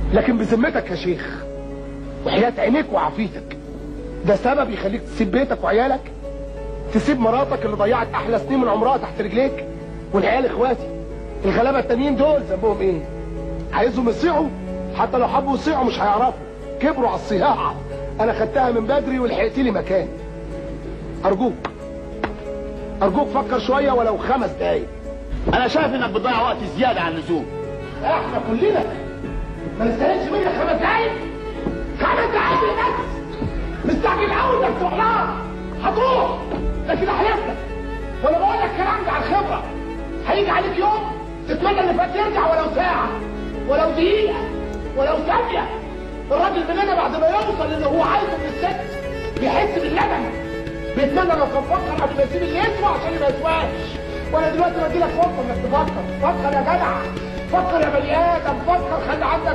لكن بذمتك يا شيخ وحياة عينيك وعافيتك، ده سبب يخليك تسيب بيتك وعيالك؟ تسيب مراتك اللي ضيعت احلى سنين من عمرها تحت رجليك؟ والعيال اخواتي الغلابه التانيين دول ذنبهم ايه؟ عايزهم يصيعوا؟ حتى لو حبوا يصيعوا مش هيعرفوا، كبروا على الصياعه. انا خدتها من بدري ولحقت لي مكان. ارجوك فكر شويه ولو 5 دقايق. انا شايف انك بتضيع وقت زياده عن اللزوم. احنا كلنا ما نستاهلش منك 5 دقايق. 5 دقايق بس مستعجل قوي انك تروح لها. هتروح لكن احلفلك وانا بقول لك الكلام ده عن خبره، هيجي عليك يوم تتمنى اللي فات يرجع ولو ساعه ولو دقيقه ولو ثانيه. الراجل مننا بعد ما يوصل اللي هو عايزه من الست بيحس بالندم، بيتمنى لو كان فكر قبل ما يسيب اللي يسوى عشان ما يسواش. وانا دلوقتي بدي لك فرصه انك تفكر. فكر يا جدع، فكر يا بني ادم، فكر. خلي عندك